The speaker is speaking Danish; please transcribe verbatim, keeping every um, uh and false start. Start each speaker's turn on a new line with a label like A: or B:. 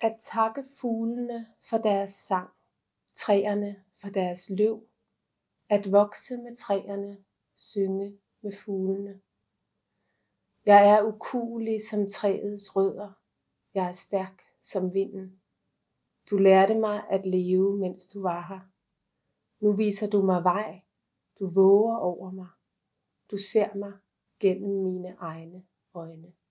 A: At takke fuglene for deres sang, træerne for deres løv, at vokse med træerne, synge med fuglene. Jeg er ukuelig som træets rødder, jeg er stærk som vinden. Du lærte mig at leve, mens du var her. Nu viser du mig vej, du våger over mig. Du ser mig gennem mine egne øjne.